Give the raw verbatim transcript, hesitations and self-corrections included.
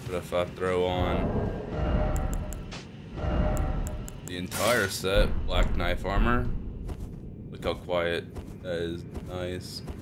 But if I throw on the entire set, Black Knife Armor, look how quiet that is. Nice.